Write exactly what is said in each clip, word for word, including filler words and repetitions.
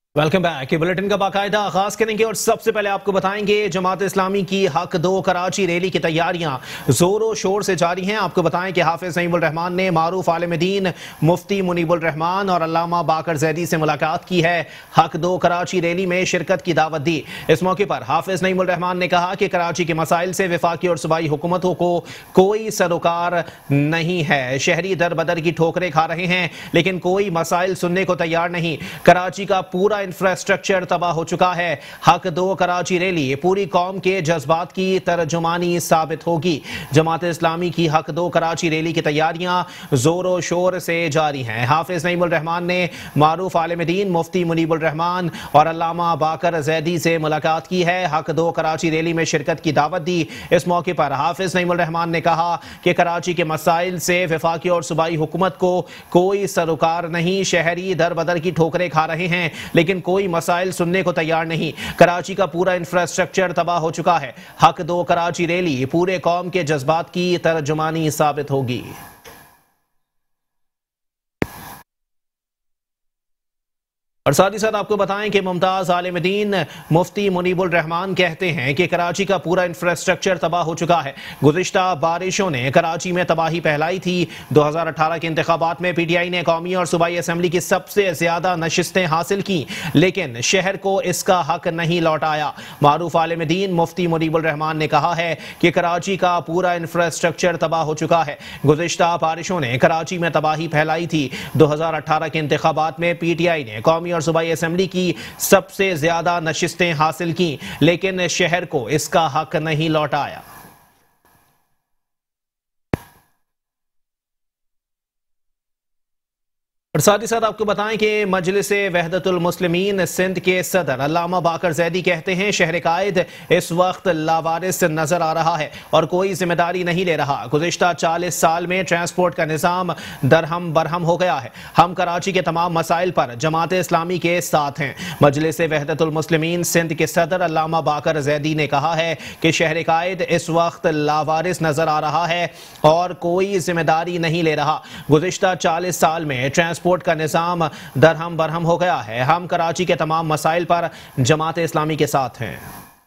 Welcome back. Bulletin का बाकायदा आगाज करेंगे और सबसे पहले आपको बताएंगे जमात इस्लामी की हक दो कराची रैली की तैयारियां जोरों शोर से जारी हैं। आपको बताएं कि हाफिज नईमुर रहमान ने मारूफ आलिम दीन मुफ्ती मुनीबुर रहमान और अल्लामा बाकर जैदी से मुलाकात की है। हक दो कराची रैली में शिरकत की दावत दी। इस मौके पर हाफिज नईमुर रहमान ने कहा कि कराची के मसाइल से वफाकी और सूबाई हुकूमतों को कोई सरोकार नहीं है। शहरी दर बदर की ठोकरें खा रहे हैं लेकिन कोई मसाइल सुनने को तैयार नहीं। कराची का पूरा इंफ्रास्ट्रक्चर तबाह हो चुका है। हक दो कराची रैली पूरी कौम के जज्बात की तर्जुमानी साबित होगी। जमात इस्लामी की हक दो कराची रैली की तैयारियां जोरों शोर से जारी हैं। हाफिज नईमुर रहमान ने मारूफ आलिम दीन मुफ्ती मुनीबुर रहमान और अल्लामा बाकर जैदी से मुलाकात की है। हक दो कराची रैली में शिरकत की दावत दी। इस मौके पर हाफिज नईमुर रहमान ने कहा कि कराची के मसाइल से वफाकी और सूबाई हुकूमत को कोई सरोकार नहीं। शहरी दर बदर की ठोकरें खा रहे हैं लेकिन कोई मसाइल सुनने को तैयार नहीं। कराची का पूरा इंफ्रास्ट्रक्चर तबाह हो चुका है। हक दो कराची रैली पूरे कौम के जज्बात की तर्जुमानी साबित होगी। और साथ ही साथ आपको बताएं कि मुमताज आलिम दीन मुफ्ती मुनीबुर रहमान कहते हैं कि कराची का पूरा इंफ्रास्ट्रक्चर तबाह हो चुका है। गुज़िश्ता बारिशों ने कराची में तबाही फैलाई थी। दो हज़ार अठारह के इंतखाबात में पीटीआई ने कौमी और सूबाई असम्बली की सबसे ज्यादा नशिस्तें हासिल की लेकिन शहर को इसका हक नहीं लौटाया। मारूफ आलिम दीन मुफ्ती मुनीबुर रहमान ने कहा है कि कराची का पूरा इंफ्रास्ट्रक्चर तबाह हो चुका है। गुज़िश्ता बारिशों ने कराची में तबाही फैलाई थी। दो हज़ार अठारह के इंतखाबात में पीटीआई ने कौमी और सूबाई असम्बली की सबसे ज्यादा नशिस्तें हासिल की लेकिन शहर को इसका हक नहीं लौटाया। और साथ ही साथ आपको बताएं कि मजलिस वहदतुल मुस्लिमीन सिंध के सदर अल्लामा बाकर जैदी कहते हैं शहर कायद इस वक्त लावारिस नजर आ रहा है और कोई जिम्मेदारी नहीं ले रहा। गुज़िश्ता चालीस साल में ट्रांसपोर्ट का निज़ाम दरहम बरहम हो गया है। हम कराची के तमाम मसाइल पर जमात इस्लामी के साथ हैं। मजलिस वहदतुल मुस्लिमीन सिंध के सदर अल्लामा बाकर जैदी ने कहा है कि शहर कायद इस वक्त लावारिस नजर आ रहा है और कोई जिम्मेदारी नहीं ले रहा। गुज़िश्ता चालीस साल में ट्रांसपोर्ट ट्रांसपोर्ट का निज़ाम दरहम बरहम हो गया है। हम कराची के तमाम मसाइल पर जमात इस्लामी के साथ हैं।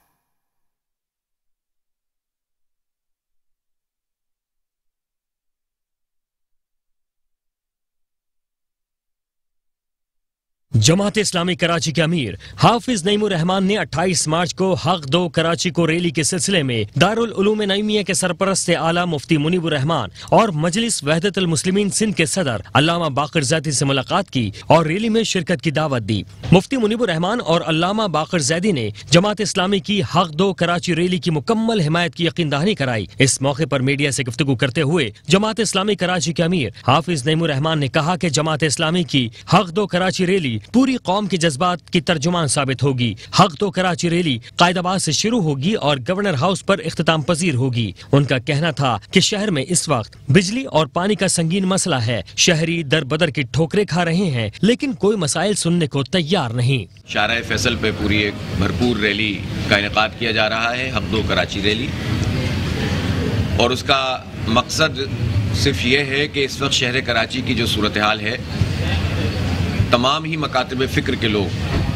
जमात इस्लामी कराची के अमीर हाफिज नईमुर रहमान ने अट्ठाईस मार्च को हक दो कराची को रैली के सिलसिले में दारुल उलूम नईमिया के सरपरस्त आला मुफ्ती मुनीबुर रहमान और मजलिस वहदतुल मुस्लिमीन सिंध के सदर अल्लामा बाकर जैदी से मुलाकात की और रैली में शिरकत की दावत दी। मुफ्ती मुनीबुर रहमान और अल्लामा बाकर जैदी ने जमात इस्लामी की हक दो कराची रैली की मुकम्मल हिमायत की यकीन दहानी कराई। इस मौके पर मीडिया से गुफ्तगू करते हुए जमात इस्लामी कराची के अमीर हाफिज नईमुर रहमान ने कहा कि जमात इस्लामी की हक दो कराची रैली पूरी कौम के जज्बात की तर्जुमान साबित होगी। हक तो कराची रैली कायदाबाद से शुरू होगी और गवर्नर हाउस पर इख्तिताम पजीर होगी। उनका कहना था कि शहर में इस वक्त बिजली और पानी का संगीन मसला है। शहरी दर बदर की ठोकरें खा रहे हैं लेकिन कोई मसाइल सुनने को तैयार नहीं। शाहराह फैसल पे पूरी एक भरपूर रैली का इनेकाद किया जा रहा है, हक दो कराची रैली, और उसका मकसद सिर्फ ये है कि इस वक्त शहर कराची की जो सूरत हाल है, तमाम ही मकातब फ़िक्र के लोग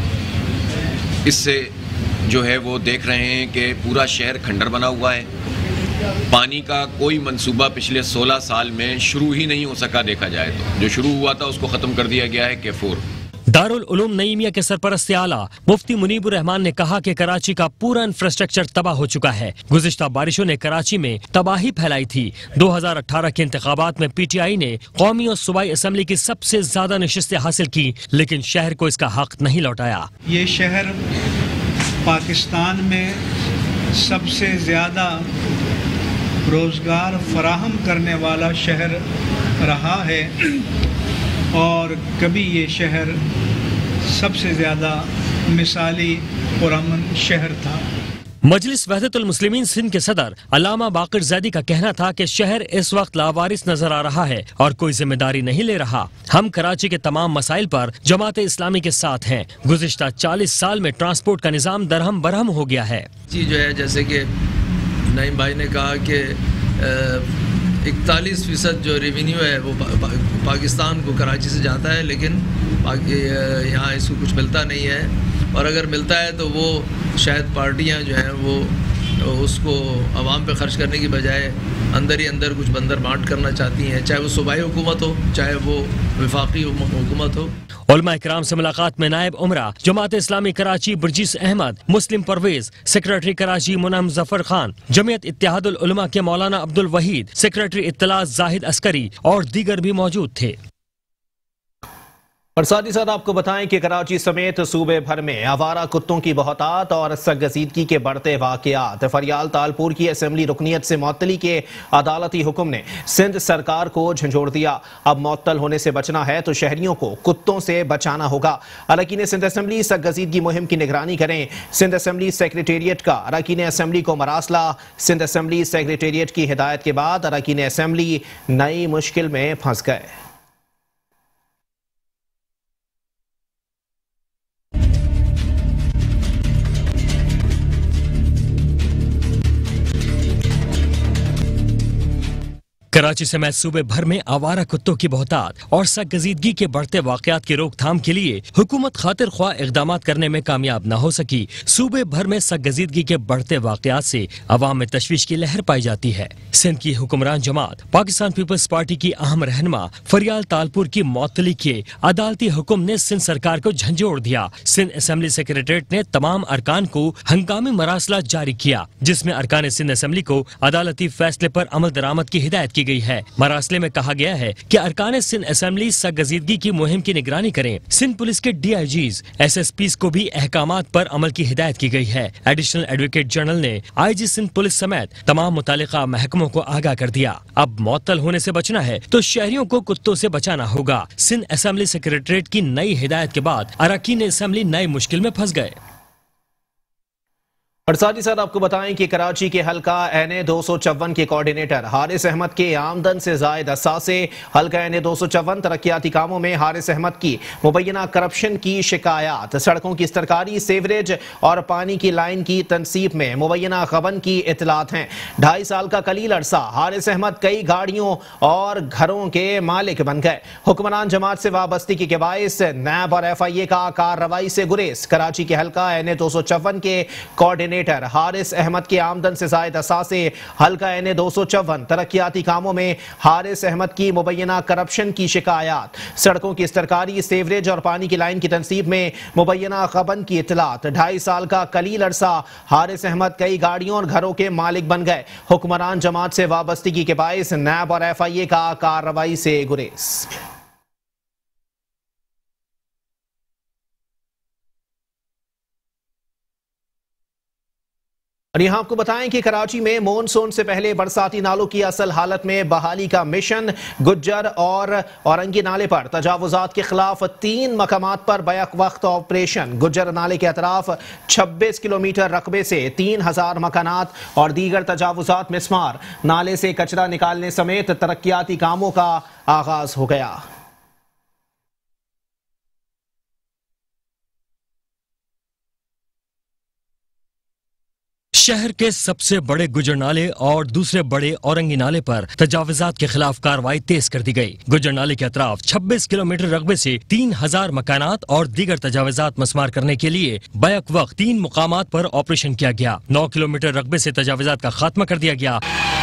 इससे जो है वो देख रहे हैं कि पूरा शहर खंडर बना हुआ है। पानी का कोई मंसूबा पिछले सोलह साल में शुरू ही नहीं हो सका। देखा जाए तो जो शुरू हुआ था उसको ख़त्म कर दिया गया है कैफोर। दारुल उलूम नईमिया के सरपरस्त आला मुफ्ती मुनीबुर रहमान ने कहा कि कराची का पूरा इंफ्रास्ट्रक्चर तबाह हो चुका है। गुज़िश्ता बारिशों ने कराची में तबाही फैलाई थी। दो हज़ार अठारह के इंतखाबात में पीटीआई ने कौमी और सूबाई असम्बली की सबसे ज्यादा नशिस्तें हासिल की लेकिन शहर को इसका हक नहीं लौटाया। ये शहर पाकिस्तान में सबसे ज्यादा रोजगार फराहम करने वाला शहर रहा है और कभी ये शहर सबसे ज़्यादा मिसाली पुरअमन शहर था। मजलिस वहदतुल मुस्लिमीन सिंध के सदर अल्लामा बाकर जैदी का कहना था कि शहर इस वक्त लावारिस नजर आ रहा है और कोई जिम्मेदारी नहीं ले रहा। हम कराची के तमाम मसाइल पर जमात इस्लामी के साथ हैं। गुज़िश्ता चालीस साल में ट्रांसपोर्ट का निज़ाम दरहम बरहम हो गया है। जी जो है, जैसे कि नईम भाई ने कहा कि इकतालीस फ़ीसद जो रेवेन्यू है वो पा, पा, पाकिस्तान को कराची से जाता है, लेकिन यहाँ इसको कुछ मिलता नहीं है, और अगर मिलता है तो वो शायद पार्टियाँ जो हैं वो उसको आवाम पे खर्च करने की बजाय अंदर ही अंदर कुछ बंदर बांट करना चाहती हैं, चाहे वो सूबाई हुकूमत हो चाहे वो वफाकी हुकूमत हो। उलमा इकराम से मुलाकात में नायब उमरा जमात इस्लामी कराची बुर्जिस अहमद, मुस्लिम परवेज, सेक्रेटरी कराची मुनम जफर खान, जमीयत इत्तेहादुल उलमा के मौलाना अब्दुल वहीद, सेक्रेटरी इत्तला जाहिद अस्करी और दीगर भी मौजूद थे। और साथ ही साथ आपको बताएं कि कराची समेत सूबे भर में आवारा कुत्तों की बहुतात और सरगजीदगी के बढ़ते वाकयात। फरियाल तालपुर की असेंबली रुकनीत से मुअत्तली के अदालती हुक्म ने सिंध सरकार को झंझोड़ दिया। अब मुअत्तल होने से बचना है तो शहरियों को कुत्तों से बचाना होगा। अरकान सिंध असेंबली सरगजीदगी मुहिम की निगरानी करें। सिंध असेंबली सेक्रेटेरिएट का अरकान असेंबली को मरासला। सिंध असेंबली सेक्रेटेरिएट की हिदायत के बाद अरकान असेंबली नई मुश्किल में फंस गए। कराची समेत सूबे भर में आवारा कुत्तों की बहुतात और सरगजीदगी के बढ़ते वाकयात की रोकथाम के लिए हुकूमत खातिर ख्वाह इक़दामात करने में कामयाब न हो सकी। सूबे भर में सरगजीदगी के बढ़ते वाकयात से अवाम में तशवीश की लहर पाई जाती है। सिंध की हुक्मरान जमात पाकिस्तान पीपल्स पार्टी की अहम रहनुमा फरियाल तालपुर की मुअत्तली के अदालती हुक्म ने सिंध सरकार को झंझोड़ दिया। सिंध असेंबली सेक्रेटेरिएट ने तमाम अरकान को हंगामी मरासला जारी किया, जिसमें अरकान सिंध असेंबली को अदालती फैसले पर अमल दरामद की हिदायत की गई है। मरासले में कहा गया है कि अरकान सिंध असेंबली सरगजीदगी की मुहिम की निगरानी करें। सिंध पुलिस के D I Gs, S S Ps को भी अहकामात पर अमल की हिदायत की गई है। एडिशनल एडवोकेट जनरल ने आई जी सिंध पुलिस समेत तमाम मुतालिका महकमों को आगाह कर दिया। अब मुअत्तल होने से बचना है तो शहरियों को कुत्तों से बचाना होगा। सिंध असेंबली सेक्रेटेरिएट की नई हिदायत के बाद अरकान असेंबली नई मुश्किल में फंस गए। और साथ ही साथ आपको बताएं कि कराची के हल्का एन ए दो सौ चौवन के कोऑर्डिनेटर हारिस अहमद के आमदन से जायद असासे। हल्का एन ए दो सौ चौवन तरक्याती कामों में हारिस अहमद की मुबैना करप्शन की शिकायत, सड़कों की सरकारी सीवरेज और पानी की लाइन की तनसीब में मुबैना गबन की इतलात हैं। ढाई साल का कलील अरसा हारिस अहमद कई गाड़ियों और घरों के मालिक बन गए। हुक्मरान जमात से वाबस्तगी के बायस नैब और एफ आई ए का कार्रवाई से गुरेज। कराची के हल्का एन ए दो सौ चौवन के कोऑर्डिनेटर हारिस अहमद के आमदन से जायद असासे। हल्का एन ए दो सौ चौवन तरक्याती कामों में हारिस अहमद की मुबैना करप्शन की शिकायत, सड़कों की सरकारी सीवरेज और पानी की लाइन की तनसीब में मुबैना गबन की इतलात। ढाई साल का कलील अरसा हारिस अहमद कई गाड़ियों और घरों के मालिक बन गए। हुक्मरान जमात से वाबस्तगी के बायस नैब और एफ आई ए का कार्रवाई से गुरेज। और यहाँ आपको बताएं कि कराची में मॉनसून से पहले बरसाती नालों की असल हालत में बहाली का मिशन। गुज्जर और औरंगी नाले पर तजावुजात के खिलाफ तीन मकामात पर बैक वक्त ऑपरेशन। गुज्जर नाले के अतराफ छब्बीस किलोमीटर रकबे से तीन हजार मकानात और दीगर तजावुजात मिसमार। नाले से कचरा निकालने समेत तरक्याती कामों का आगाज हो गया। शहर के सबसे बड़े गुजर नाले और दूसरे बड़े औरंगी नाले पर तजावुजात के खिलाफ कार्रवाई तेज कर दी गई। गुजर नाले के अतराफ छब्बीस किलोमीटर रकबे से तीन हजार मकानात और दीगर तजावुजात मस्मार करने के लिए बैक वक्त तीन मुकामात पर ऑपरेशन किया गया। नौ किलोमीटर रकबे से तजावुजात का खात्मा कर दिया गया।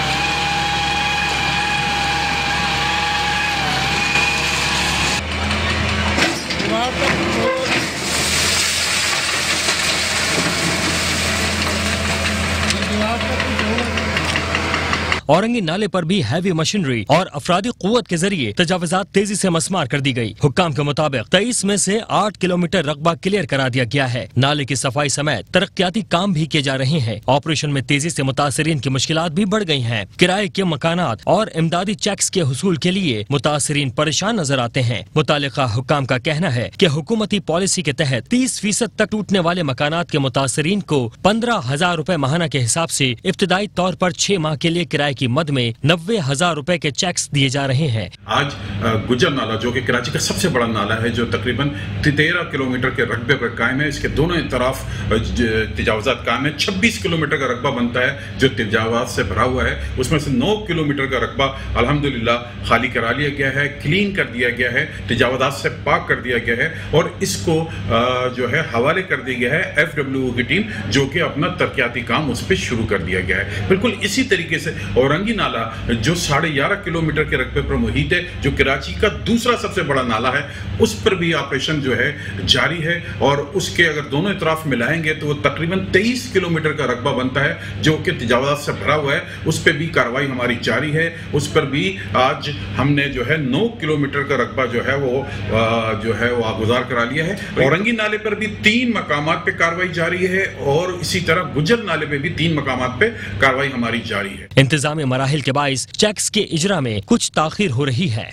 औरंगी नाले पर भी हैवी मशीनरी और अफरादी कुव्वत के जरिए तजावुजात तेजी से मस्मार कर दी गई। हुक्काम के मुताबिक तेईस में से आठ किलोमीटर रकबा क्लियर करा दिया गया है। नाले की सफाई समेत तरक्याती काम भी किए जा रहे हैं। ऑपरेशन में तेजी से मुतासरीन की मुश्किलात भी बढ़ गई हैं। किराए के मकानात और इमदादी चेक्स के हुसूल के लिए मुतासरीन परेशान नजर आते हैं। मुतालिका हुक्काम का कहना है कि हुकूमती पॉलिसी के तहत तीस फीसद तक टूटने वाले मकानात के मुतासरीन को पंद्रह हजार रूपए माहाना के हिसाब से इब्तदाई तौर पर छह माह के लिए किराए चाय की मद में नब्बे हजार रूपए के चेक्स दिए जा रहे हैं। आज गुजर नाला जो कि कराची का सबसे बड़ा नाला है, जो तकरीबन तेरह किलोमीटर के रकबे पर कायम है, इसके दोनों तरफ तजावजात कायम है। छब्बीस किलोमीटर का रकबा बनता है जो तजावजात से भरा हुआ है, उसमें से नौ किलोमीटर का रकबा अल्हम्दुलिल्लाह खाली करा लिया गया है, क्लीन कर दिया गया है, तजावजात से पाक कर दिया गया है और इसको जो है हवाले कर दिया गया है एफ डब्ल्यू की टीम, जो कि अपना तरक्याती काम उस पर शुरू कर दिया गया है। बिल्कुल इसी तरीके से औरंगी नाला जो साढ़े ग्यारह किलोमीटर के रकबे पर मुहित है, जो कराची का दूसरा सबसे बड़ा नाला है, उस पर भी ऑपरेशन जो है जारी है और उसके अगर दोनों तरफ मिलाएंगे तो वो तकरीबन तेईस किलोमीटर का रकबा बनता है जो कि तजावजात से भरा हुआ है। उस पर भी कार्रवाई हमारी जारी है। उस पर भी आज हमने जो है नौ किलोमीटर का रकबा जो है वो जो है वो आगुजार करा लिया है। औरंगी नाले पर भी तीन मकामात पे कार्रवाई जारी है और इसी तरह गुजर नाले पे भी तीन मकामात पे कार्रवाई हमारी जारी है। इंतजामी मराहिल के बाइस चेक्स के इजरा में कुछ ताखीर हो रही है।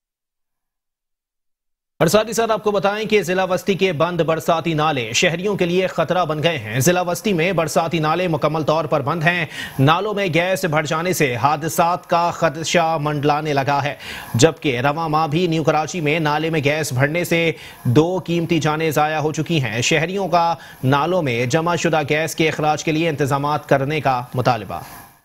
और साथ ही साथ आपको बताएं कि जिला वस्ती के बंद बरसाती नाले शहरियों के लिए खतरा बन गए हैं। जिला वस्ती में बरसाती नाले मुकम्मल तौर पर बंद हैं। नालों में गैस भर जाने से हादसात का खदशा मंडलाने लगा है, जबकि रवां माह भी न्यू कराची में नाले में गैस भरने से दो कीमती जानें ज़ाया हो चुकी हैं। शहरियों का नालों में जमा शुदा गैस के अखराज के लिए इंतजाम करने का मुतालबा।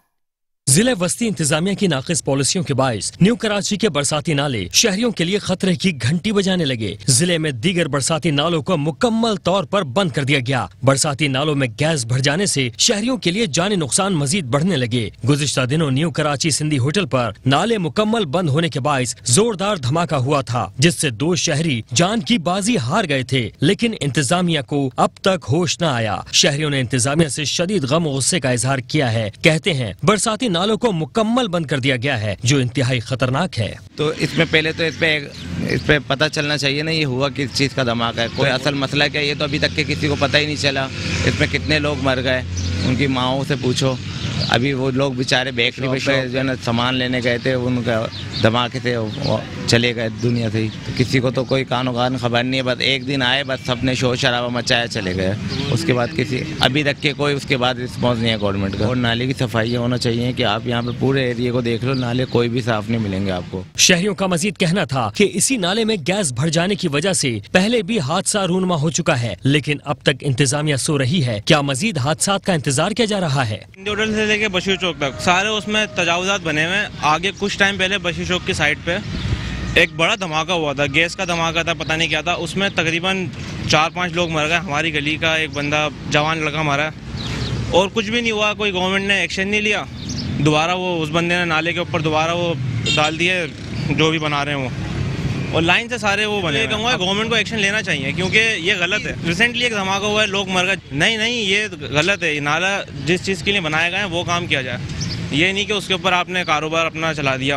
जिले वस्ती इंतजामिया की नाकिस पॉलिसियों के बाइस न्यू कराची के बरसाती नाले शहरियों के लिए खतरे की घंटी बजाने लगे। जिले में दीगर बरसाती नालों को मुकम्मल तौर पर बंद कर दिया गया। बरसाती नालों में गैस भर जाने से शहरियों के लिए जानी नुकसान मजीद बढ़ने लगे। गुज़िश्ता दिनों न्यू कराची सिंधी होटल पर नाले मुकम्मल बंद होने के बाइस जोरदार धमाका हुआ था, जिससे दो शहरी जान की बाजी हार गए थे, लेकिन इंतजामिया को अब तक होश न आया। शहरियों ने इंतजामिया से शदीद गम और गुस्से का इजहार किया है। कहते हैं बरसाती नालों को मुकम्मल बंद कर दिया गया है, जो इंतहाई खतरनाक है। तो इसमें पहले तो इस पे इस पे पता चलना चाहिए ना ये हुआ किस चीज़ का धमाका है, कोई असल मसला क्या, ये तो अभी तक के किसी को पता ही नहीं चला। इसमें कितने लोग मर गए, उनकी माओं से पूछो। अभी वो लोग बेचारे बेकरी पे जो है ना सामान लेने गए थे, उनका धमाके से चले गए दुनिया से ही। तो किसी को तो कोई कानो कान खबर नहीं है, बस एक दिन आए, बस सबने शोर शराबा मचाया, चले गए। उसके बाद किसी अभी तक के कोई उसके बाद रिस्पॉन्स नहीं है गवर्नमेंट का। और नाले की सफाई होना चाहिए कि आप यहाँ पे पूरे एरिया को देख लो, नाले कोई भी साफ नहीं मिलेंगे आपको। शहरियों का मजीद कहना था कि इसी नाले में गैस भर जाने की वजह से पहले भी हादसा रूनमा हो चुका है, लेकिन अब तक इंतजामिया सो रही है। क्या मजीद हादसा का इंतजार किया जा रहा है? से लेके बशीर चौक तक सारे उसमें तजावुजात बने हुए। आगे कुछ टाइम पहले बशीर चौक की साइड पे एक बड़ा धमाका हुआ था, गैस का धमाका था, पता नहीं क्या था। उसमें तकरीबन चार पांच लोग मर गए। हमारी गली का एक बंदा जवान लड़का मारा और कुछ भी नहीं हुआ, कोई गवर्नमेंट ने एक्शन नहीं लिया। दोबारा वो उस बंदे ने नाले के ऊपर दोबारा वो डाल दिए जो भी बना रहे हैं वो, और लाइन से सारे वो बने। कहूँगा गवर्नमेंट को एक्शन लेना चाहिए क्योंकि ये गलत है। रिसेंटली एक धमाका हुआ है, लोग मर गए। नहीं नहीं ये गलत है। नाला जिस चीज़ के लिए बनाया गया है वो काम किया जाए, ये नहीं कि उसके ऊपर आपने कारोबार अपना चला दिया।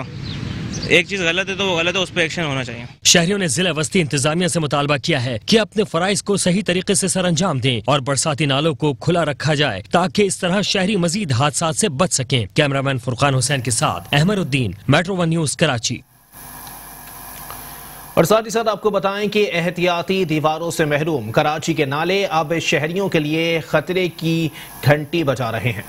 एक चीज गलत है तो वो गलत है, उस पर एक्शन होना चाहिए। शहरियों ने जिला वस्ती इंतजामिया से मुतालबा किया है कि अपने फराइज को सही तरीके से सर अंजाम दें और बरसाती नालों को खुला रखा जाए ताकि इस तरह शहरी मजीद हादसा से बच सकें। कैमरामैन फुरकान हुसैन के साथ Ahmed Uddin, metro one news, Karachi. और साथ ही साथ आपको बताएं कि एहतियाती दीवारों से महरूम कराची के नाले अब शहरियों के लिए खतरे की घंटी बजा रहे हैं।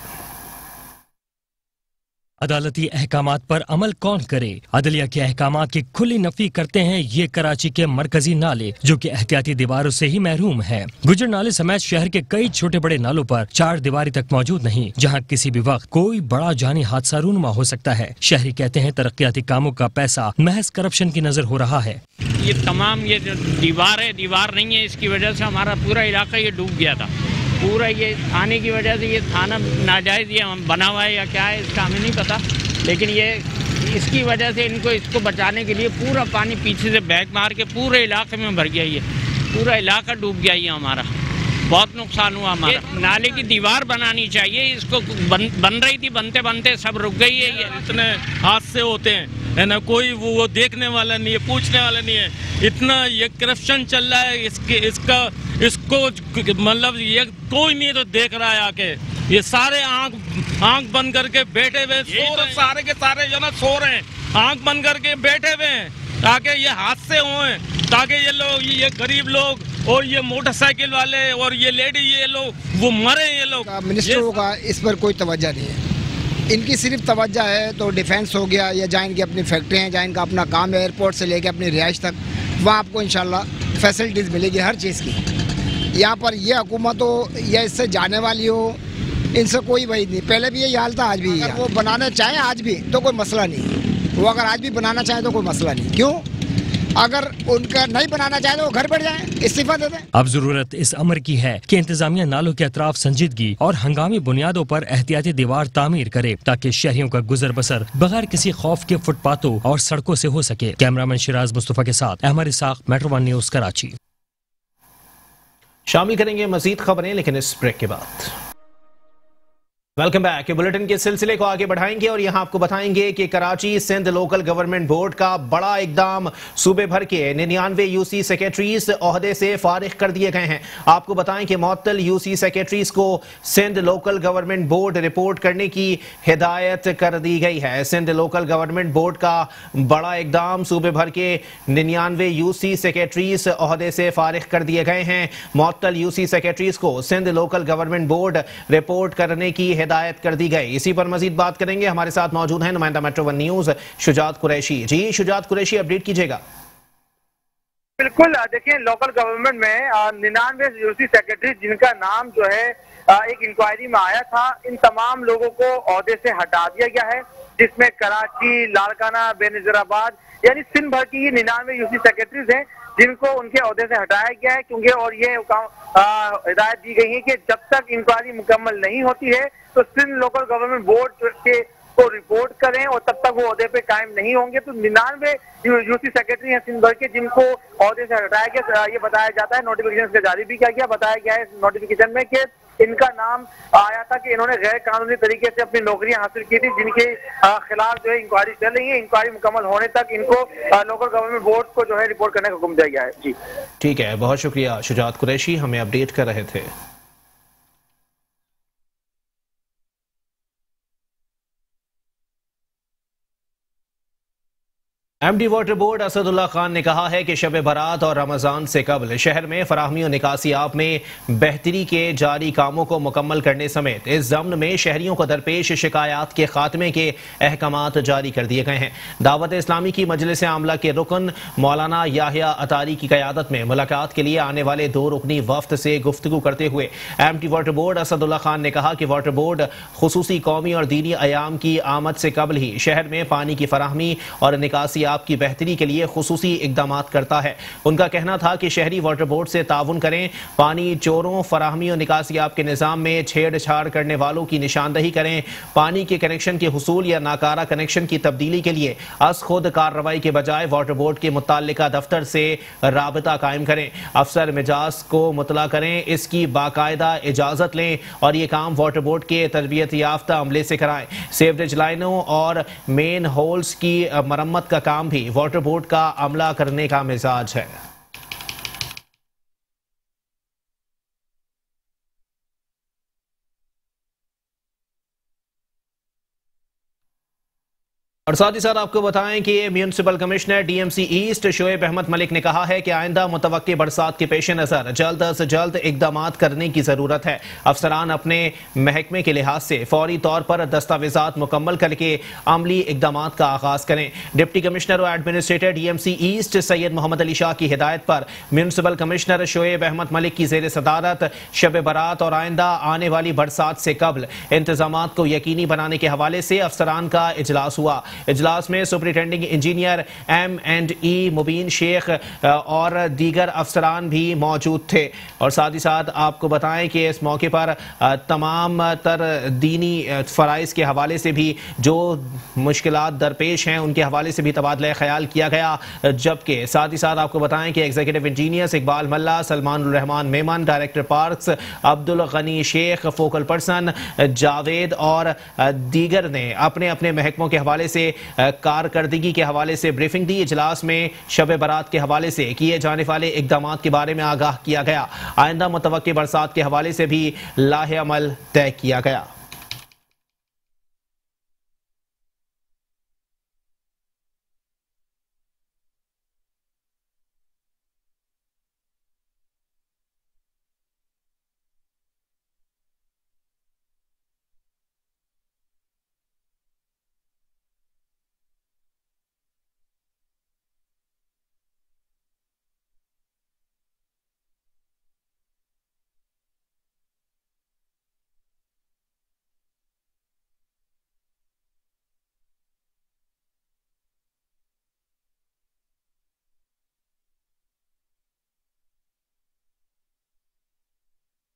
अदालती अहकामात पर अमल कौन करे? अदलिया के अहकामात की खुली नफी करते हैं ये कराची के मरकजी नाले, जो कि एहतियाती दीवारों से ही महरूम है। गुजर नाले समेत शहर के कई छोटे बड़े नालों पर चार दीवारी तक मौजूद नहीं, जहां किसी भी वक्त कोई बड़ा जानी हादसा रूनमा हो सकता है। शहरी कहते हैं तरक्याती कामों का पैसा महज करप्शन की नजर हो रहा है। ये तमाम ये दीवार है, दीवार नहीं है, इसकी वजह से हमारा पूरा इलाका ये डूब गया था। पूरा ये थाने की वजह से, ये थाना नाजायज़ ये बना हुआ है या क्या है इसका हमें नहीं पता, लेकिन ये इसकी वजह से इनको इसको बचाने के लिए पूरा पानी पीछे से बैग मार के पूरे इलाके में भर गया। ये पूरा इलाका डूब गया। ये हमारा बहुत नुकसान हुआ हमारा। नाले की दीवार बनानी चाहिए, इसको बन, बन रही थी, बनते बनते सब रुक गई है। ये इतने हादसे होते हैं है ना, कोई वो, वो देखने वाला नहीं है, पूछने वाला नहीं है। इतना ये करप्शन चल रहा है, इसके इसका इसको मतलब ये कोई नहीं तो देख रहा है आके। ये सारे आंख आंख बंद करके बैठे हुए सो तो सारे के सारे जो ना सो रहे हैं, आंख बंद करके बैठे हुए हैं ताकि ये हादसे हों, ताकि ये लोग ये गरीब लोग और ये मोटरसाइकिल वाले और ये लेडी ये लोग वो मरे। ये लोग मिनिस्टरों का इस पर कोई तवज्जो नहीं है। इनकी सिर्फ तवज्जो है तो डिफेंस हो गया या जहाँ इनकी अपनी फैक्ट्री हैं, जहाँ इनका अपना काम है, एयरपोर्ट से लेके अपनी रिहाइश तक, वहाँ आपको इंशाल्लाह फैसिलिटीज़ मिलेगी हर चीज़ की। यहाँ पर ये हुकूमत हो या इससे जाने वाली हो, इनसे कोई वही नहीं। पहले भी यही हाल था, आज भी यही हाल। वो बनाना चाहें आज भी तो कोई मसला नहीं, वो अगर आज भी बनाना चाहें तो कोई मसला नहीं। क्यों? अगर उनका नहीं बनाना चाहे तो वो घर बैठ जाए, इस्तीफा दे दें। अब जरूरत इस अमर की है कि इंतजामिया नालों के अतराफ संजीदगी और हंगामी बुनियादों पर एहतियाती दीवार तामीर करे ताकि शहरियों का गुजर बसर बगैर किसी खौफ के फुटपाथों और सड़कों से हो सके। कैमरामैन शिराज मुस्तफा के साथ Ahmed Ishaq, metro one news, Karachi. शामिल करेंगे मजीद खबरें लेकिन इस ब्रेक के बाद। Welcome back. बुलेटिन के सिलसिले को आगे बढ़ाएंगे और यहां आपको बताएंगे कि Karachi Sindh local government board का बड़ा इकदाम, सूबे भर के निन्यानवे यूसी सेक्रेटरीज ओहदे से फारिग कर दिए गए हैं। आपको बताएं कि मुअत्तल यूसी सेक्रेटरीज को Sindh local government board report करने की हिदायत कर दी गई है। सिंध लोकल गवर्नमेंट बोर्ड का बड़ा इकदाम, सूबे भर के निन्यानवे यूसी सेक्रेटरीज ओहदे से फारिग कर दिए गए हैं। मुअत्तल यूसी सेक्रेटरीज को Sindh local government board report करने की हिदायत कर दी गई। इसी पर मजीद बात करेंगे। हमारे साथ मौजूद हैं नुमाइंदा metro one news Shujaat Qureshi. जी शुजात कुरैशी, अपडेट कीजिएगा। बिल्कुल, देखिए लोकल गवर्नमेंट में निन्यानवे यूसी सेक्रेटरी जिनका नाम जो है एक इंक्वायरी में आया था, इन तमाम लोगों को ओहदे से हटा दिया गया है, जिसमें कराची, लाड़काना, बेनजीराबाद यानी सिंध भर की निन्यानवे यूसी सेक्रेटरीज हैं जिनको उनके ओहदे से हटाया गया है। क्योंकि और ये हिदायत दी गई है कि जब तक इंक्वायरी मुकम्मल नहीं होती है तो सिंध लोकल गवर्नमेंट बोर्ड के को रिपोर्ट करें और तब तक वो ओहदे पे कायम नहीं होंगे। तो निन्यानवे यूसी सेक्रेटरी हैं सिंध भर के जिनको ओहदे से हटाया गया। ये बताया जाता है, नोटिफिकेशन का जारी भी किया गया। बताया गया है नोटिफिकेशन में कि इनका नाम आया था कि इन्होंने गैर कानूनी तरीके से अपनी नौकरियां हासिल की थी, जिनके खिलाफ जो है इंक्वायरी चल रही है। इंक्वायरी मुकम्मल होने तक इनको लोकल गवर्नमेंट बोर्ड को जो है रिपोर्ट करने का हुक्म दिया गया है। जी ठीक है, बहुत शुक्रिया शुजात कुरैशी, हमें अपडेट कर रहे थे। MD water board Asadullah Khan ने कहा है कि शब बारात और रमजान से कबल शहर में फराहमी और निकासी आप में बेहतरी के जारी कामों को मुकम्मल करने समेत इस जम्न में शहरियों को दरपेश शिकायत के खात्मे के अहकामात जारी कर दिए गए हैं। दावत इस्लामी की मजलिस आमला के रुकन मौलाना याहिया अतारी की क़यादत में मुलाकात के लिए आने वाले दो रुकनी वफ्द से गुफ्तगू करते हुए MD water board Asadullah Khan ने कहा कि वाटर बोर्ड खुसूसी कौमी और दीनी अयाम की आमद से कबल ही शहर में पानी की फराहमी और निकासी आपकी बेहतरी के लिए खुसूसी इकदाम करता है। उनका कहना था कि शहरी वाटर बोर्ड से ताउन करें, पानी चोरों, फराहमी और निकासी आपके निज़ाम में छेड़छाड़ करने वालों की निशानदही करें, पानी के कनेक्शन के हुसूल या नाकारा कनेक्शन की तब्दीली के लिए अस खुद कार्रवाई के बजाय वाटर बोर्ड के मुताल्लिका दफ्तर से राबता कायम करें, अफसर मिजाज को मुतला करें, इसकी बाकायदा इजाजत लें और ये काम वाटर बोर्ड के तरबियत याफ्ता अमले से कराएं। सेवरेज लाइनों और मेन होल्स की मरम्मत का काम भी वाटर बोर्ड का अमला करने का मिजाज है। और साथ ही साथ आपको बताएं कि municipal commissioner DMC east Shoaib Ahmed Malik ने कहा है कि आइंदा मुतवक्की बरसात के पेश नज़र जल्द अज जल्द इकदाम करने की ज़रूरत है। अफसरान अपने महकमे के लिहाज से फौरी तौर पर दस्तावेजात मुकम्मल करके अमली इकदाम का आगाज करें। डिप्टी कमिश्नर और administrator DMC east Syed Mohammad Ali Shah की हिदायत पर म्यूनिसिपल कमिश्नर शोएब अहमद मलिक की जेर सदारत शब बारात और आइंदा आने वाली बरसात से कबल इंतजाम को यकीनी बनाने के हवाले से अफसरान का इजलास हुआ। इजलास में superintending engineer M and E Mubeen Sheikh और दीगर अफसरान भी मौजूद थे। और साथ ही साथ आपको बताएं कि इस मौके पर तमाम तर दीनी फ़राइज़ के हवाले से भी जो मुश्किलात दरपेश हैं उनके हवाले से भी तबादला ख्याल किया गया। जबकि साथ ही साथ आपको बताएं कि executive engineers Iqbal Malla, Salman Rehman Memon, director parks Abdul Ghani Sheikh, focal person Javed और दीगर ने अपने अपने महकमों के हवाले से कारकर्दगी के हवाले से ब्रीफिंग दी। इजलास में शब बारात के हवाले से किए जाने वाले इकदाम के बारे में आगाह किया गया। आइंदा मुतवक्की बरसात के हवाले से भी लाहे अमल तय किया गया।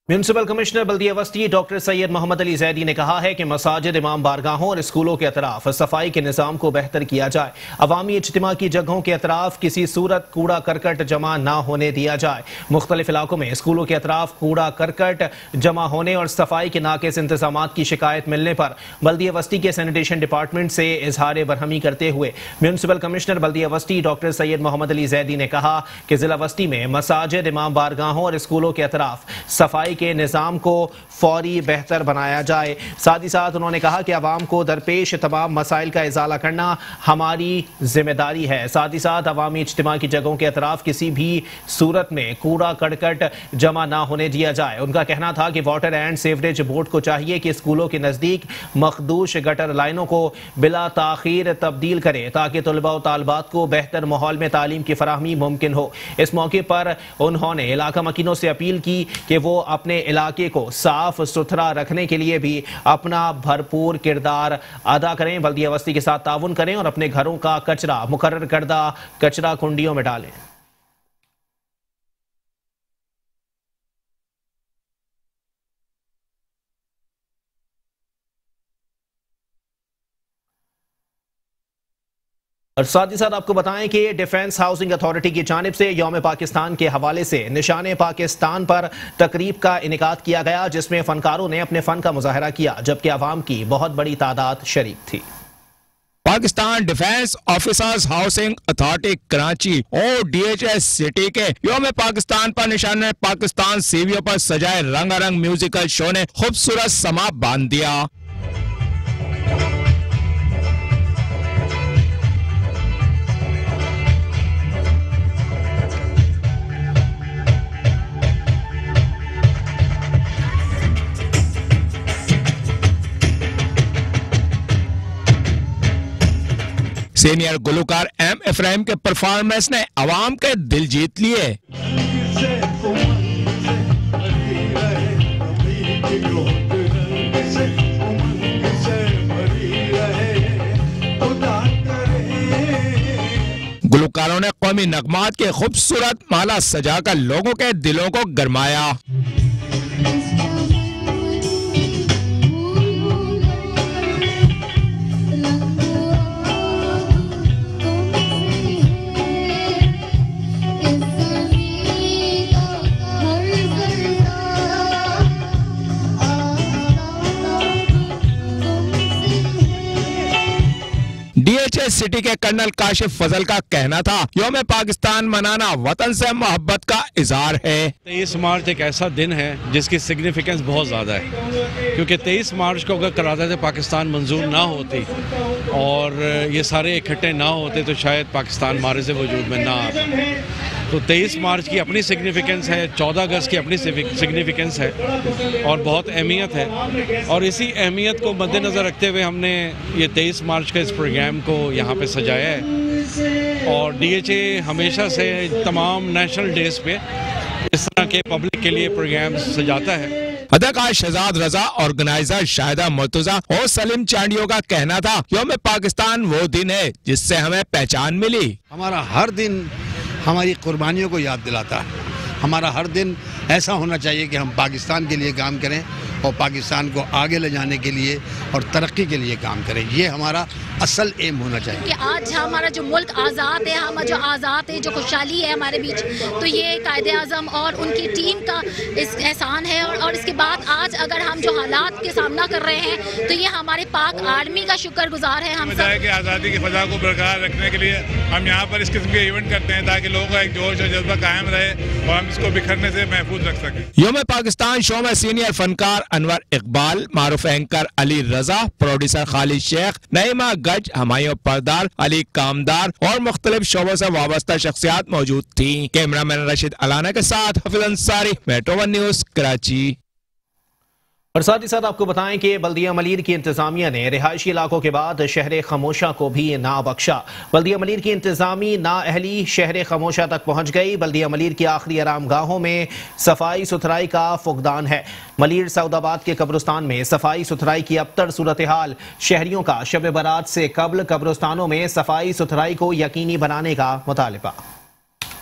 म्यूनिसिपल कमिश्नर बल्दिया वस्ती डॉक्टर सैयद मोहम्मद अली जैदी ने कहा है कि मसाजिद, इमाम बारगाहों और स्कूलों के अतराफ सफाई के निज़ाम को बेहतर किया जाए। अवामी इज्तिमा की जगहों के अतराफ किसी सूरत कूड़ा करकट जमा ना होने दिया जाए। मुख्तलिफ इलाकों में स्कूलों के अतराफ कूड़ा करकट जमा होने और सफाई के नाकिस इंतजाम की शिकायत मिलने पर बल्दिया वस्ती के सैनिटेशन डिपार्टमेंट से इजहार बरहमी करते हुए म्यूनिसिपल कमिश्नर बल्दिया वस्ती डॉक्टर सैयद मोहम्मद अली जैदी ने कहा कि जिला वस्ती में मसाजिद, इमाम बारगाहों और स्कूलों के अतराफ सफाई के निज़ाम को फौरी बेहतर बनाया जाए। साथ ही साथ उन्होंने कहा कि आवाम को दरपेश तमाम मसाइल का इजाला करना हमारी जिम्मेदारी है। साथ ही साथ अवामी इज्तिमा की जगहों के अतराफ किसी भी सूरत में कूड़ा करकट जमा ना होने दिया जाए। उनका कहना था कि वाटर एंड सीवरेज बोर्ड को चाहिए कि स्कूलों के नज़दीक मखदूश गटर लाइनों को बिला ताखीर तब्दील करे ताकि तलबा और तालबात को बेहतर माहौल में तालीम की फराहमी मुमकिन हो। इस मौके पर उन्होंने इलाका मकीनों से अपील की कि वो अपने इलाके को साफ सुथरा रखने के लिए भी अपना भरपूर किरदार अदा करें, बल्दिया वस्ती के साथ ताउन करें और अपने घरों का कचरा मुकर्रर करदा कचरा कुंडियों में डालें। और साथ ही साथ आपको बताएं कि डिफेंस हाउसिंग अथॉरिटी की जानिब से यौम पाकिस्तान के हवाले से निशान पाकिस्तान पर तकरीब का इनेकाद किया गया, जिसमें फनकारों ने अपने फन का मुजाहरा किया, जबकि आवाम की बहुत बड़ी तादाद शरीक थी। Pakistan defence officers housing authority Karachi और डीएचएस सिटी के यौम पाकिस्तान पर निशान पाकिस्तान सीवियों पर सजाए रंगारंग म्यूजिकल शो ने खूबसूरत समा बांध दिया। सीनियर गुलकार एम इफ्राहिम के परफॉर्मेंस ने अवाम के दिल जीत लिए। गुलकारों ने कौमी नगमात के खूबसूरत माला सजाकर लोगों के दिलों को गरमाया। डीएचएस सिटी के कर्नल काशिफ फजल का कहना था, यौम पाकिस्तान मनाना वतन से मोहब्बत का इजहार है। तेईस मार्च एक ऐसा दिन है जिसकी सिग्निफिकेंस बहुत ज़्यादा है, क्योंकि तेईस मार्च को अगर करारदाद पाकिस्तान मंजूर ना होती और ये सारे इकट्ठे ना होते तो शायद पाकिस्तान मारे से वजूद में ना आता। तो तेईस मार्च की अपनी सिग्निफिकेंस है, चौदह अगस्त की अपनी सिग्निफिकेंस है और बहुत अहमियत है। और इसी अहमियत को मद्देनज़र रखते हुए हमने ये तेईस मार्च का इस प्रोग्राम को यहाँ पे सजाया है। और डीएचए हमेशा से तमाम नेशनल डेज पे इस तरह के पब्लिक के लिए प्रोग्राम सजाता है। अदाकार शहजाद रजा, ऑर्गेनाइजर शाहिदा मुर्तजा और सलीम चांडियों का कहना था, यौम पाकिस्तान वो दिन है जिससे हमें पहचान मिली। हमारा हर दिन हमारी कुर्बानियों को याद दिलाता है। हमारा हर दिन ऐसा होना चाहिए कि हम पाकिस्तान के लिए काम करें और पाकिस्तान को आगे ले जाने के लिए और तरक्की के लिए काम करें। ये हमारा असल एम होना चाहिए कि आज हमारा जो मुल्क आज़ाद है, हम जो आज़ाद है, जो खुशहाली है हमारे बीच, तो ये कायदे आज़म और उनकी टीम का इस एहसान है। और, और इसके बाद आज अगर हम जो हालात के सामना कर रहे हैं तो ये हमारे पाक आर्मी का शुक्रगुजार है। हम सब आज़ादी की फजा को बरकरार रखने के लिए हम यहाँ पर इस किस्म के इवेंट करते हैं ताकि लोगों का एक जोश और जज्बा कायम रहे और हम इसको बिखरने से महफूज रख सकें। यौम पाकिस्तान शो में सीनियर फनकार अनवर इकबाल, मारूफ एंकर अली रजा, प्रोड्यूसर खालिद शेख, नईमा गज, हमायूं परदार, अली कामदार और मुख्तलिफ शोबों से वाबस्ता शख्सियात मौजूद थी। कैमरामैन रशीद अलाना के साथ Hafeez Ansari, metro one news, Karachi. और साथ ही साथ आपको बताएं कि बल्दिया मलीर की इंतजामिया ने रिहायशी इलाकों के बाद शहर खमोशा को भी ना बख्शा। बल्दिया मलीर की इंतजामी नाअहली शहर खमोशा तक पहुंच गई। बल्दिया मलीर की आखिरी आराम गाहों में सफाई सुथराई का फुकदान है। मलीर सऊदाबाद के कब्रिस्तान में सफाई सुथराई की अबतर सूरत हाल। शहरियों का शब बारात से कबल कब्रिस्तानों में सफाई सुथराई को यकीनी बनाने का मुतालबा।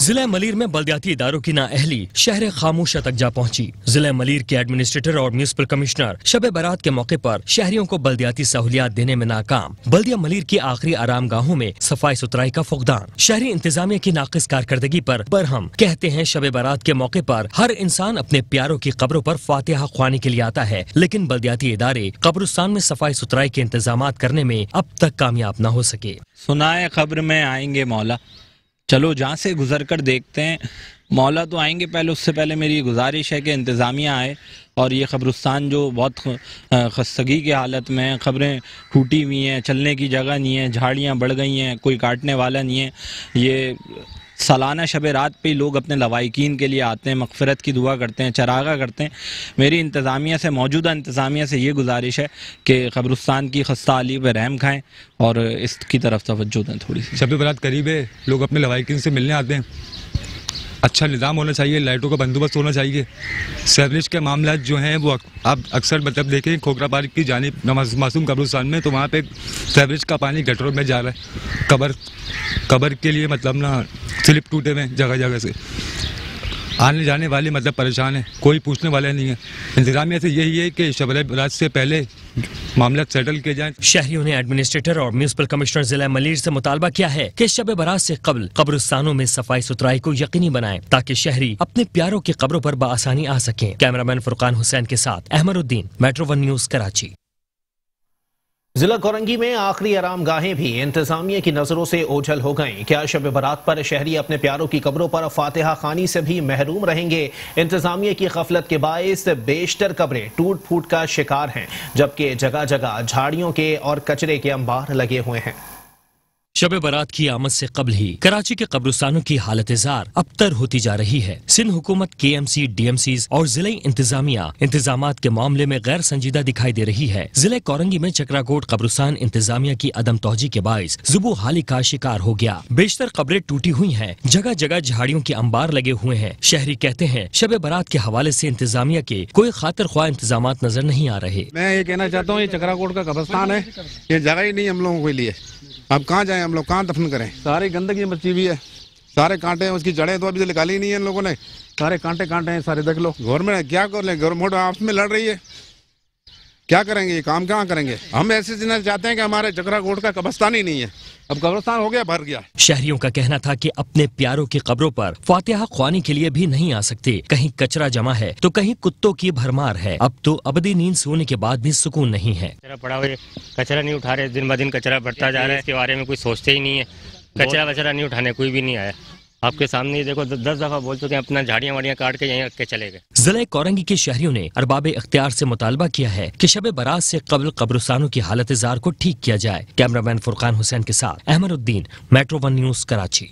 जिला मलीर में बल्दियाती इदारों की नाअहली शहर खामोशा तक जा पहुंची। जिला मलीर के एडमिनिस्ट्रेटर और म्यूनिसिपल कमिश्नर शब बारात के मौके पर शहरियों को बल्दियाती सहूलियात देने में नाकाम। बल्दिया मलीर की आखिरी आराम गाहों में सफाई सुथराई का फुकदान। शहरी इंतजामिया की नाकिस कारकर्दगी पर बरहम। कहते हैं शब बारात के मौके पर हर इंसान अपने प्यारों की कब्रों पर फातिहा ख्वानी के लिए आता है, लेकिन बल्दियाती इदारे कब्रिस्तान में सफाई सुथराई के इंतजाम करने में अब तक कामयाब न हो सके। सुनाए खबर में आएंगे मौला, चलो जहाँ से गुजर कर देखते हैं। मौला तो आएंगे पहले, उससे पहले मेरी गुजारिश है कि इंतज़ामिया आए और ये कब्रिस्तान जो बहुत खस्तगी की हालत में है, खबरें टूटी हुई हैं, चलने की जगह नहीं है, झाड़ियाँ बढ़ गई हैं, कोई काटने वाला नहीं है। ये सालाना शब रात पे लोग अपने लवाइकीन के लिए आते हैं, मग़फ़िरत की दुआ करते हैं, चरागा करते हैं। मेरी इंतज़ामिया से, मौजूदा इंतज़ामिया से ये गुजारिश है कि कब्रिस्तान की खस्ता अली पर रहम खाएँ और इसकी तरफ तवज्जो दें थोड़ी सी। शब बारात करीब है, लोग अपने लवाइकीन से मिलने आते हैं। अच्छा निज़ाम होना चाहिए, लाइटों का बंदोबस्त होना चाहिए। सेवरेज के मामला जो हैं वो आप अक्सर मतलब देखें खोखरा पार्क की जानिब मासूम कब्रिस्तान में, तो वहाँ पे सेवरेज का पानी गटरों में जा रहा है। कबर कबर के लिए मतलब ना स्लिप टूटे हुए जगह जगह से, आने जाने वाले मतलब परेशान है, कोई पूछने वाला नहीं है। इंतजामिया से यही है कि शब बारात से पहले मामला सेटल किए जाए। शहरियों ने एडमिनिस्ट्रेटर और म्यूनिसिपल कमिश्नर जिला मलीर से मुतालबा किया है कि शब बारात से कबल कब्रिस्तानों में सफाई सुथराई को यकीनी बनाएं ताकि शहरी अपने प्यारों की कब्रों पर बआसानी आ सकें। कैमरामैन फुरकान हुसैन के साथ Ahmaruddin, metro one news, Karachi. जिला कोरंगी में आखिरी आराम गाहें भी इंतजामिया की नजरों से ओझल हो गईं। क्या शब बारात पर शहरी अपने प्यारों की कब्रों पर फातिहा खानी से भी महरूम रहेंगे? इंतजामिया की गफलत के बायस बेशतर कब्रें टूट फूट का शिकार हैं, जबकि जगह जगह झाड़ियों के और कचरे के अंबार लगे हुए हैं। शब बारात की आमद से कबल ही कराची के कब्रिस्तानों की हालत जार अबतर होती जा रही है। सिंध हुकूमत के M C, D M C और जिले इंतजामिया इंतजामात के मामले में गैर संजीदा दिखाई दे रही है। जिले कोरंगी में चक्राकोट कब्रिस्तान इंतजामिया की अदम तोजी के बायस जुबू हाली का शिकार हो गया। बेशतर कब्रें टूटी हुई हैं, जगह जगह झाड़ियों के अंबार लगे हुए हैं। शहरी कहते हैं शब बारात के हवाले से इंतजामिया के कोई खातिर ख्वाह इंतजाम नजर नहीं आ रहे। मैं ये कहना चाहता हूँ, ये चक्राकोट का कब्रिस्तान है, ये जगह ही नहीं हम लोगों के लिए। अब कहाँ जाएं हम लोग, कहाँ दफन करें? सारी गंदगी मची हुई है, सारे कांटे हैं, उसकी जड़ें तो अभी तो निकाली नहीं है इन लोगों ने। सारे कांटे कांटे हैं सारे, देख लो। गवर्नमेंट क्या कर ले, गवर्नमेंट आपस में लड़ रही है, क्या करेंगे? ये काम कहाँ करेंगे? हम ऐसे जीना चाहते हैं कि हमारे चक्राकोट का कब्रिस्तान ही नहीं है, अब कब्रिस्तान हो गया, भर गया। शहरियों का कहना था कि अपने प्यारों की कब्रों पर फातिहा ख्वानी के लिए भी नहीं आ सकते। कहीं कचरा जमा है तो कहीं कुत्तों की भरमार है। अब तो अबदी नींद सोने के बाद भी सुकून नहीं है। कचरा पड़ा हुआ है, कचरा नहीं उठा रहे, दिन ब दिन कचरा बढ़ता जा रहा है, इसके बारे में कोई सोचते ही नहीं है। कचरा वचरा नहीं उठाने कोई भी नहीं आया। आपके सामने ही देखो, दस दफा बोल चुके हैं अपना झाड़ियां वाड़ियां काट के यहीं रख के चले गए। जिला कोरंगी के शहरियों ने अरबाब इख्तियार से मुतालबा किया है कि शब बारात से कबल कब्रिस्तानों की हालत जार को ठीक किया जाए। कैमरामैन फुरकान हुसैन के साथ Ahmaruddin, metro one news, Karachi.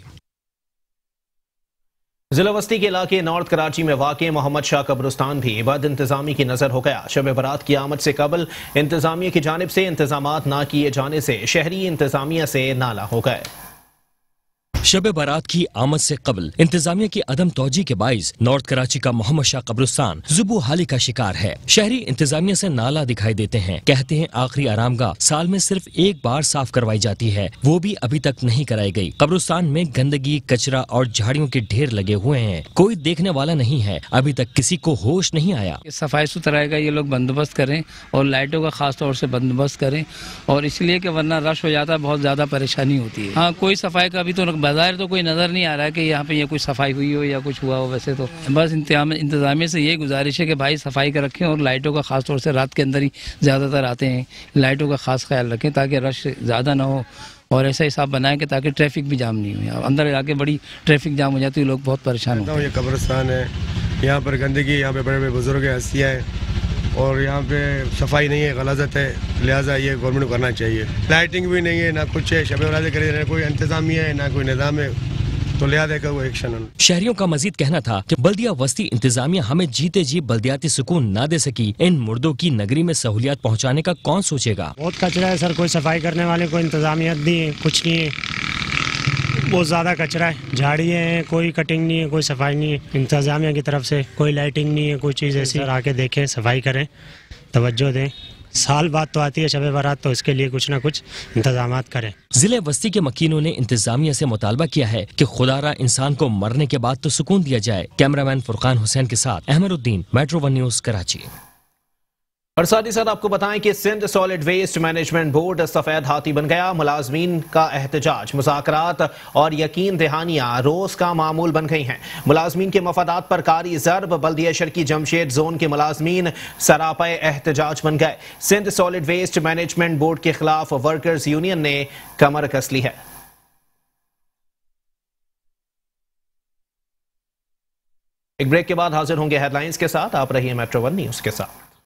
जिला वस्ती के इलाके नॉर्थ कराची में वाक़ मोहम्मद शाह कब्रिस्तान भी बद इंतजामी की नजर हो गया। शब बारात की आमद से कबल इंतजामिया की जानिब से इंतजामात न किए जाने से शहरी इंतजामिया से नाला हो गए। शब बारात की आमद से कबल इंतजामिया की अदम तोजी के बाइस नॉर्थ कराची का मोहम्मद शाह कब्रिस्तान जुबू हाली का शिकार है। शहरी इंतजामिया से नाला दिखाई देते हैं। कहते हैं आखिरी आरामगाह साल में सिर्फ एक बार साफ करवाई जाती है, वो भी अभी तक नहीं कराई गई। कब्रिस्तान में गंदगी, कचरा और झाड़ियों के ढेर लगे हुए हैं, कोई देखने वाला नहीं है। अभी तक किसी को होश नहीं आया। सफाई सुथराई का ये लोग बंदोबस्त करें और लाइटों का खास तौर से बंदोबस्त करें, और इसलिए कि वरना रश हो जाता है, बहुत ज्यादा परेशानी होती है। हाँ, कोई सफाई का अभी तो बाजार तो कोई नज़र नहीं आ रहा है कि यहाँ पे ये कुछ सफाई हुई हो या कुछ हुआ हो। वैसे तो बस इंतजामिया से ये गुजारिश है कि भाई सफाई का रखें और लाइटों का खास तौर से रात के अंदर ही ज़्यादातर आते हैं, लाइटों का खास ख्याल रखें ताकि रश ज़्यादा ना हो, और ऐसा हिसाब बनाएं कि ताकि ट्रैफिक भी जाम नहीं हो। अंदर जाके बड़ी ट्रैफिक जाम हो जाती है, लोग बहुत परेशान होते हैं। ये कब्रिस्तान है, यहाँ पर गंदगी, यहाँ पे बड़े बड़े बुजुर्ग हस्तियाँ हैं और यहाँ पे सफाई नहीं है, गलाजत है, लिहाजा ये गवर्नमेंट को करना चाहिए। लाइटिंग भी नहीं है, ना कुछ है, शब बारात करे, ना कोई इंतजामिया है, ना कोई निज़ाम है, तो लिहाजा का वो एक्शन। शहरियों का मजीद कहना था कि बल्दिया वस्ती इंतजामिया हमें जीते जी बल्दियाती सुकून ना दे सकी, इन मुर्दों की नगरी में सहूलियात पहुँचाने का कौन सोचेगा। बहुत कचरा है सर, कोई सफाई करने वाले कोई इंतजामियत नहीं है, कुछ नहीं है, बहुत ज़्यादा कचरा है, झाड़ियाँ हैं, कोई कटिंग नहीं है, कोई सफाई नहीं है इंतजामिया की तरफ से, कोई लाइटिंग नहीं है, कोई चीज़ ऐसी। आके देखें, सफाई करें, तवज्जो दें, साल बाद तो आती है शब बारात, तो इसके लिए कुछ ना कुछ इंतजाम करें। जिले बस्ती के मकीनों ने इंतजामिया से मुतालबा किया है कि खुदारा इंसान को मरने के बाद तो सुकून दिया जाए। कैमरामैन फुरकान हुसैन के साथ Ahmaruddin, metro one news, Karachi. और साथ ही साथ आपको बताएं कि Sindh solid waste management board सफेद हाथी बन गया। मुलाजमीन का एहतजाज, मुज़ाकरात और यकीन दहानियां रोज का मामूल बन गई हैं। मुलाजमीन के मफादात पर कारी ज़र्ब, बल्दिया शर्की जमशेद जोन के मुलाजमीन सरापाए एहतजाज बन गए। Sindh solid waste management board के खिलाफ वर्कर्स यूनियन ने कमर कस ली है। एक ब्रेक के बाद हाजिर होंगे हेडलाइंस के साथ। आप रहिए मेट्रो वन न्यूज के साथ।